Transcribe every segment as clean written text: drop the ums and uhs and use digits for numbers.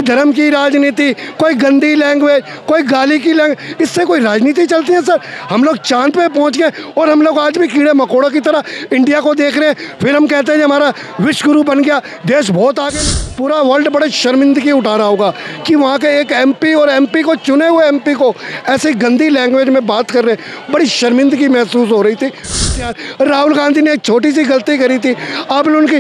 धर्म की राजनीति, कोई गंदी लैंग्वेज, कोई गाली की लैंग्वेज, इससे कोई राजनीति चलती है सर? हम लोग चांद पे पहुंच गए और हम लोग आज भी कीड़े मकोड़ों की तरह इंडिया को देख रहे हैं। फिर हम कहते हैं कि हमारा विश्व गुरु बन गया, देश बहुत आगे। पूरा वर्ल्ड बड़े शर्मिंदगी उठा रहा होगा कि वहाँ के एक एमपी और एमपी को, चुने हुए एमपी को ऐसी गंदी लैंग्वेज में बात कर रहे हैं। बड़ी शर्मिंदगी महसूस हो रही थी। राहुल गांधी ने एक छोटी सी गलती करी थी, आपने उनकी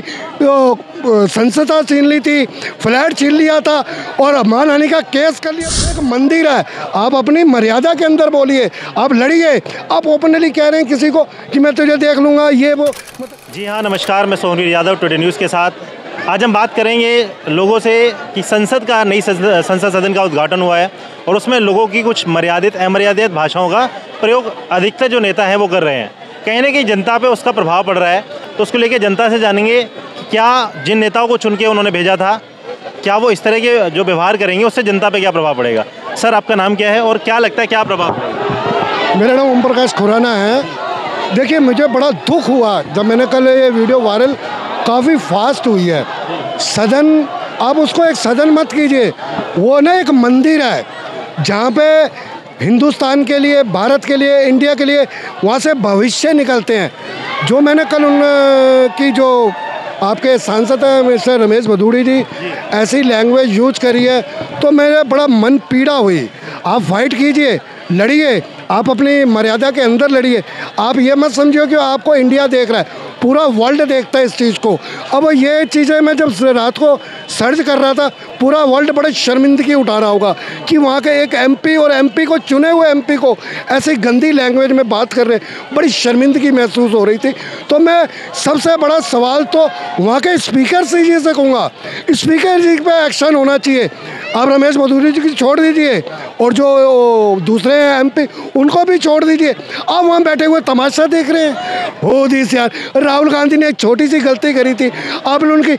संसदा छीन ली थी, फ्लैट छीन लिया था और मानहानि का केस कर लिया। एक मंदिर है, आप अपनी मर्यादा के अंदर बोलिए, आप लड़िए। आप ओपनली कह रहे हैं किसी को कि मैं तुझे देख लूँगा, ये वो। जी हाँ, नमस्कार, मैं सोहनवीर यादव, टुडे न्यूज़ के साथ। आज हम बात करेंगे लोगों से कि नई संसद सदन का उद्घाटन हुआ है और उसमें लोगों की कुछ अमर्यादित भाषाओं का प्रयोग अधिकतर जो नेता हैं वो कर रहे हैं। कहीं ना कहीं जनता पे उसका प्रभाव पड़ रहा है, तो उसको लेके जनता से जानेंगे क्या जिन नेताओं को चुन के उन्होंने भेजा था, क्या वो इस तरह के जो व्यवहार करेंगे उससे जनता पे क्या प्रभाव पड़ेगा। सर, आपका नाम क्या है और क्या लगता है क्या प्रभाव पड़ेगा? मेरा नाम ओम प्रकाश खुराना है। देखिए, मुझे बड़ा दुख हुआ जब मैंने कल ये वीडियो वायरल काफ़ी फास्ट हुई है। सदन, आप उसको एक सदन मत कीजिए, वो ना एक मंदिर है जहाँ पे हिंदुस्तान के लिए, भारत के लिए, इंडिया के लिए वहाँ से भविष्य निकलते हैं। जो मैंने कल उनकी जो आपके सांसद हैं मिस्टर रमेश भदौड़ी जी ऐसी लैंग्वेज यूज करी है तो मेरा बड़ा मन पीड़ा हुई। आप फाइट कीजिए, लड़िए, आप अपनी मर्यादा के अंदर लड़िए। आप ये मत समझिए कि आपको इंडिया देख रहा है, पूरा वर्ल्ड देखता है इस चीज़ को। अब ये चीज़ें मैं जब रात को सर्च कर रहा था, पूरा वर्ल्ड बड़े शर्मिंदगी उठा रहा होगा कि वहाँ के एक एमपी और एमपी को, चुने हुए एमपी को ऐसी गंदी लैंग्वेज में बात कर रहे हैं। बड़ी शर्मिंदगी महसूस हो रही थी। तो मैं सबसे बड़ा सवाल तो वहाँ के स्पीकर जी से कहूँगा, स्पीकर जी पे एक्शन होना चाहिए। आप रमेश भदौड़ी जी की छोड़ दीजिए और जो दूसरे एमपी उनको भी छोड़ दीजिए। आप वहाँ बैठे हुए तमाशा देख रहे हैं। हो दिस यार, राहुल गांधी ने एक छोटी सी गलती करी थी, आपने उनकी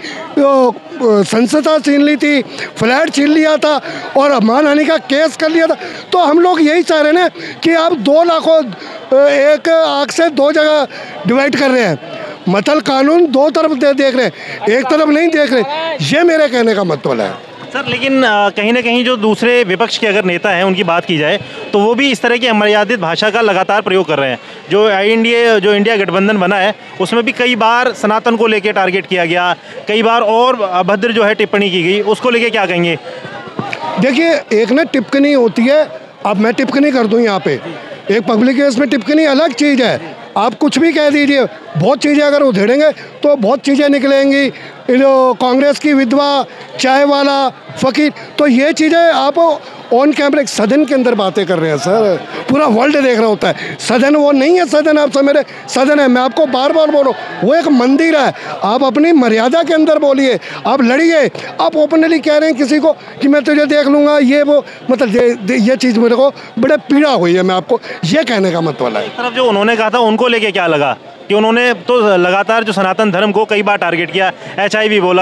संसदा छीन ली थी, फ्लैट छीन लिया था और मानहानि का केस कर लिया था। तो हम लोग यही चाह रहे हैं ना कि आप 2 लाखों एक आग से 2 जगह डिवाइड कर रहे हैं। मतलब कानून 2 तरफ देख रहे हैं, एक तरफ नहीं देख रहे। ये मेरे कहने का मतलब है सर। लेकिन कहीं ना कहीं जो दूसरे विपक्ष के अगर नेता हैं उनकी बात की जाए तो वो भी इस तरह की अमर्यादित भाषा का लगातार प्रयोग कर रहे हैं। जो इंडिया गठबंधन बना है उसमें भी कई बार सनातन को लेकर टारगेट किया गया, कई बार और अभद्र जो है टिप्पणी की गई, उसको लेके क्या कहेंगे? देखिए, एक ना टिप्पणी होती है, अब मैं टिप्पणी कर दूं यहाँ पे, एक पब्लिक केस में टिप्पणी अलग चीज़ है। आप कुछ भी कह दीजिए, बहुत चीज़ें अगर उधेड़ेंगे तो बहुत चीज़ें निकलेंगी। कांग्रेस की विधवा, चाय वाला, फकीर, तो ये चीज़ें आप ऑन कैमरे सदन के अंदर बातें कर रहे हैं सर। पूरा वर्ल्ड देख रहा होता है। सदन वो नहीं है, सदन आप मेरे सदन है। मैं आपको बार बार बोल रहा हूँ, वो एक मंदिर है। आप अपनी मर्यादा के अंदर बोलिए, आप लड़िए। आप ओपनली कह रहे हैं किसी को कि मैं तुझे देख लूँगा, ये वो। मतलब ये चीज़ मेरे को बड़े पीड़ा हुई है। मैं आपको ये कहने का मतलब है। एक तरफ जो उन्होंने कहा था उनको लेके क्या लगा कि उन्होंने तो लगातार जो सनातन धर्म को कई बार टारगेट किया, HIV बोला,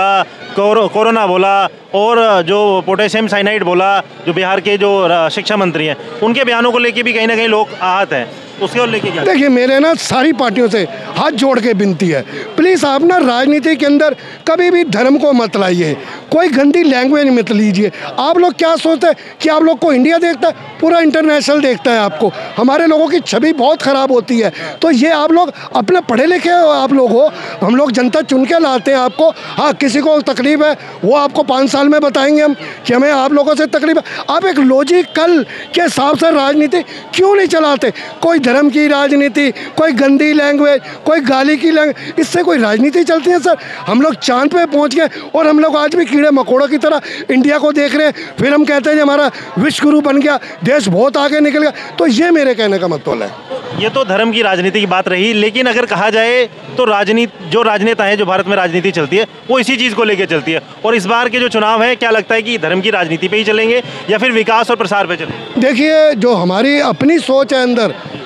कोरोना बोला और जो पोटेशियम साइनाइड बोला, जो बिहार के जो शिक्षा मंत्री हैं उनके बयानों को लेके भी कहीं ना कहीं लोग आहत हैं। उसके लेके क्या? देखिए, मेरे ना सारी पार्टियों से हाथ जोड़ के विनती है, प्लीज़ आप ना राजनीति के अंदर कभी भी धर्म को मत लाइए, कोई गंदी लैंग्वेज मत लीजिए। आप लोग क्या सोचते हैं कि आप लोग को इंडिया देखता है? पूरा इंटरनेशनल देखता है आपको। हमारे लोगों की छवि बहुत ख़राब होती है। तो ये आप लोग अपने पढ़े लिखे आप लोग हो, हम लोग जनता चुन के लाते हैं आपको। हाँ, किसी को तकलीफ है वो आपको 5 साल में बताएंगे हम कि हमें आप लोगों से तकलीफ है। आप एक लॉजिकल के हिसाब से राजनीति क्यों नहीं चलाते? कोई धर्म की राजनीति, कोई गंदी लैंग्वेज, कोई गाली की लैंग्वेज, इससे कोई राजनीति चलती है सर? हम लोग चांद पे पहुंच गए और हम लोग आज भी कीड़े मकोड़ों की तरह इंडिया को देख रहे हैं। फिर हम कहते हैं कि हमारा विश्व गुरु बन गया, देश बहुत आगे निकल गया। तो ये मेरे कहने का मतलब है। ये तो धर्म की राजनीति की बात रही, लेकिन अगर कहा जाए तो जो राजनेता हैं, जो भारत में राजनीति चलती है वो इसी चीज़ को लेकर चलती है। और इस बार के जो चुनाव है, क्या लगता है कि धर्म की राजनीति पे ही चलेंगे या फिर विकास और प्रसार पे चलेंगे? देखिए, जो हमारी अपनी सोच है अंदर,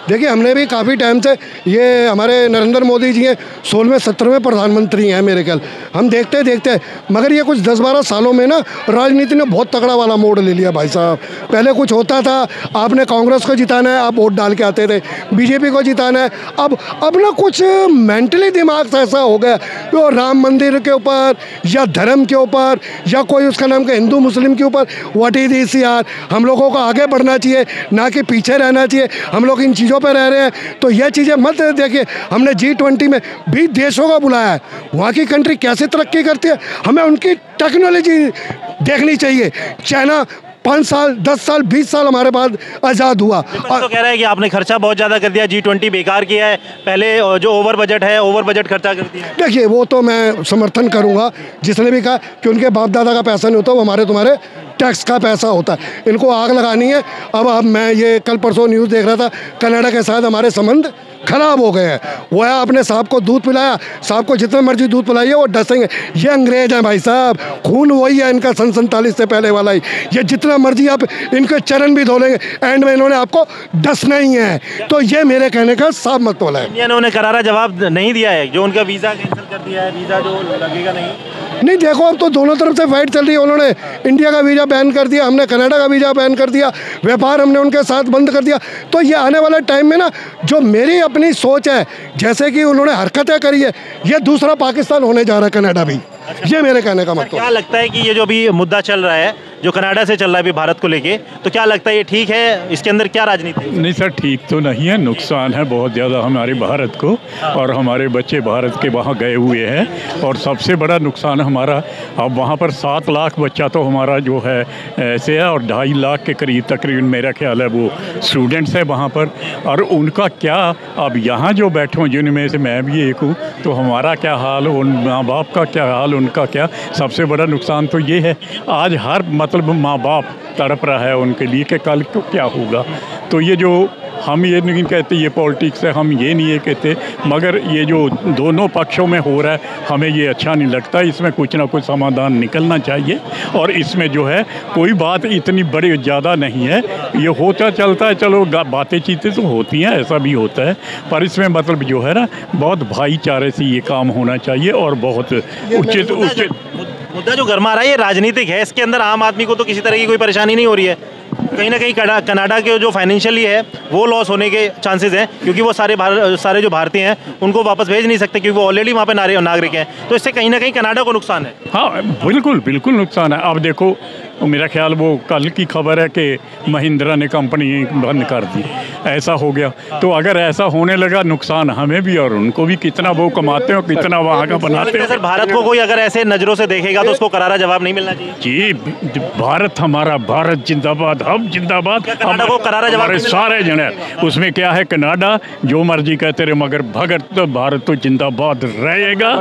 देखिए हमने भी काफ़ी टाइम से, ये हमारे नरेंद्र मोदी जी हैं 16वें 17वें प्रधानमंत्री हैं मेरे ख्याल, हम देखते देखते, मगर ये कुछ 10-12 सालों में ना राजनीति ने बहुत तगड़ा वाला मोड़ ले लिया भाई साहब। पहले कुछ होता था, आपने कांग्रेस को जिताना है, आप वोट डाल के आते थे, बीजेपी को जिताना है, अब ना कुछ मेंटली दिमाग से ऐसा हो गया, तो राम मंदिर के ऊपर या धर्म के ऊपर या कोई उसका नाम का हिंदू मुस्लिम के ऊपर, व्हाट इज दिस यार। हम लोगों को आगे बढ़ना चाहिए, ना कि पीछे रहना चाहिए। हम लोग इन चीज़ों पर रह रहे हैं, तो ये चीज़ें मत देखिए। हमने G20 में 20 देशों को बुलाया है, वहाँ की कंट्री कैसे तरक्की करती है, हमें उनकी टेक्नोलॉजी देखनी चाहिए। चाइना 5 साल 10 साल 20 साल हमारे बाद आज़ाद हुआ। तो कह रहा है कि आपने खर्चा बहुत ज़्यादा कर दिया, G20 बेकार किया है, पहले जो ओवर बजट खर्चा कर दिया। देखिए वो तो मैं समर्थन करूंगा, जिसने भी कहा कि उनके बाप दादा का पैसा नहीं होता, वो हमारे तुम्हारे टैक्स का पैसा होता है। इनको आग लगानी है। अब मैं ये कल परसों न्यूज़ देख रहा था, कनाडा के साथ हमारे संबंध खराब हो गए हैं। वो है अपने साहब को दूध पिलाया, साहब को जितना मर्जी दूध पिलाइए वो डसेंगे। ये अंग्रेज हैं भाई साहब, खून वही है इनका 47 से पहले वाला ही। ये जितना मर्जी आप इनके चरण भी धो लेंगे, एंड में इन्होंने आपको डसना ही है। तो ये मेरे कहने का साफ मतलब है। इंडिया ने उन्हें करारा जवाब नहीं दिया है, जो उनका वीज़ा कैंसिल कर दिया है, वीज़ा जो लगेगा नहीं। देखो अब तो दोनों तरफ से फाइट चल रही है। उन्होंने इंडिया का वीज़ा बैन कर दिया, हमने कनाडा का वीज़ा बैन कर दिया, व्यापार हमने उनके साथ बंद कर दिया। तो ये आने वाले टाइम में ना, जो मेरी अपनी सोच है, जैसे कि उन्होंने हरकतें करी है, ये दूसरा पाकिस्तान होने जा रहा है कनाडा भी। ये मेरे कहने का मतलब। क्या लगता है कि ये जो भी मुद्दा चल रहा है, जो कनाडा से चल रहा है अभी भारत को लेके, तो क्या लगता है ये ठीक है? इसके अंदर क्या राजनीति है? नहीं सर, ठीक तो नहीं है, नुकसान है बहुत ज़्यादा हमारे भारत को, और हमारे बच्चे भारत के वहाँ गए हुए हैं। और सबसे बड़ा नुकसान हमारा, अब वहाँ पर 7 लाख बच्चा तो हमारा जो है ऐसे है, और 2.5 लाख के करीब तकरीबन मेरा ख्याल है वो स्टूडेंट्स है वहाँ पर। और उनका क्या, अब यहाँ जो बैठे हूँ जिनमें से मैं भी एक हूँ, तो हमारा क्या हाल, उन माँ बाप का क्या हाल, उनका क्या। सबसे बड़ा नुकसान तो ये है, आज हर मतलब माँ बाप तड़प रहा है उनके लिए कि कल को क्या होगा। तो ये जो हम ये नहीं कहते ये पॉलिटिक्स है, हम ये नहीं ये कहते, मगर ये जो दोनों पक्षों में हो रहा है हमें ये अच्छा नहीं लगता। इसमें कुछ ना कुछ समाधान निकलना चाहिए, और इसमें जो है कोई बात इतनी बड़ी ज़्यादा नहीं है, ये होता चलता है, चलो बातें चीतें तो होती हैं, ऐसा भी होता है, पर इसमें मतलब जो है ना बहुत भाईचारे से ये काम होना चाहिए, और बहुत उचित मुद्दा जो गरमा रहा है ये राजनीतिक है। इसके अंदर आम आदमी को तो किसी तरह की कोई परेशानी नहीं हो रही है। कहीं ना कहीं कनाडा के जो फाइनेंशियली है वो लॉस होने के चांसेस हैं, क्योंकि वो सारे जो भारतीय हैं उनको वापस भेज नहीं सकते, क्योंकि वो ऑलरेडी वहाँ पे नागरिक हैं। तो इससे कहीं ना कहीं कनाडा को नुकसान है। हाँ बिल्कुल नुकसान है। अब देखो मेरा ख्याल वो कल की खबर है कि महिंद्रा ने कंपनी बंद कर दी, ऐसा हो गया। तो अगर ऐसा होने लगा, नुकसान हमें भी और उनको भी। कितना वो कमाते हो, कितना वहाँ का बनाते हो। सर भारत को कोई अगर ऐसे नज़रों से देखेगा तो उसको करारा जवाब नहीं मिलना चाहिए। जी भारत हमारा, भारत जिंदाबाद, हम जिंदाबाद। कनाडा को करारा जवाब सारे जने, उसमें क्या है, कनाडा जो मर्जी कहते रहे, मगर भगत तो भारत तो जिंदाबाद रहेगा।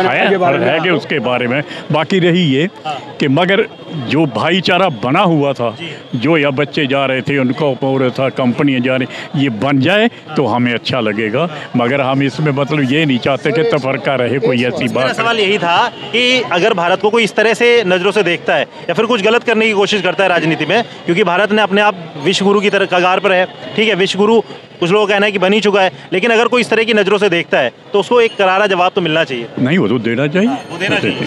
रहेगा उसके बारे में। बाकी रही ये कि मगर जो भाईचारा बना हुआ था, जो या बच्चे जा रहे थे उनको हो था, कंपनियां जा रही, ये बन जाए तो हमें अच्छा लगेगा। मगर हम इसमें मतलब ये नहीं चाहते कि तफरका रहे कोई ऐसी बात। सवाल यही था कि अगर भारत को कोई इस तरह से नज़रों से देखता है या फिर कुछ गलत करने की कोशिश करता है राजनीति में, क्योंकि भारत ने अपने आप विश्व गुरु की तरह कगार पर है, ठीक है, विश्व गुरु कुछ लोगों का कहना है कि बन ही चुका है, लेकिन अगर कोई इस तरह की नज़रों से देखता है तो उसको एक करारा जवाब तो मिलना चाहिए। नहीं, वो तो देना चाहिए, वो देना चाहिए।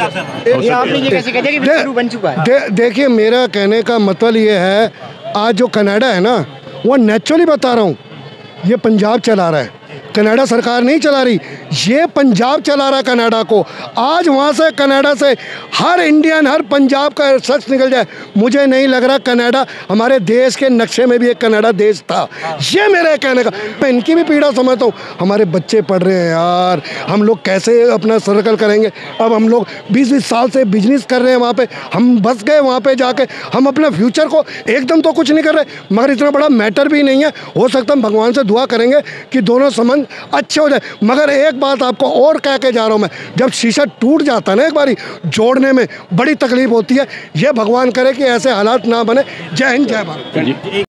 सर देखिए मेरा कहने का मतलब ये है, आज जो कनाडा है ना, वो नेचुरली बता रहा हूँ, ये पंजाब चला रहा है, कनाडा सरकार नहीं चला रही, ये पंजाब चला रहा है कनाडा को। आज वहाँ से कनाडा से हर इंडियन, हर पंजाब का शख्स निकल जाए, मुझे नहीं लग रहा कनाडा हमारे देश के नक्शे में भी एक कनाडा देश था। ये मेरे कहने का, मैं इनकी भी पीड़ा समझता हूँ। हमारे बच्चे पढ़ रहे हैं यार, हम लोग कैसे अपना सर्कल करेंगे। अब हम लोग 20-20 साल से बिजनेस कर रहे हैं वहाँ पे, हम बस गए वहाँ पे जाके, हम अपने फ्यूचर को एकदम तो कुछ नहीं कर रहे, मगर इतना बड़ा मैटर भी नहीं है। हो सकता हम भगवान से दुआ करेंगे कि दोनों संबंध अच्छे हो जाए। मगर एक बात आपको और कह के जा रहा हूँ मैं, जब शीशा टूट जाता है ना एक बारी, जोड़ने में बड़ी तकलीफ होती है। ये भगवान करे कि ऐसे हालात ना बने। जय हिंद, जय भारत।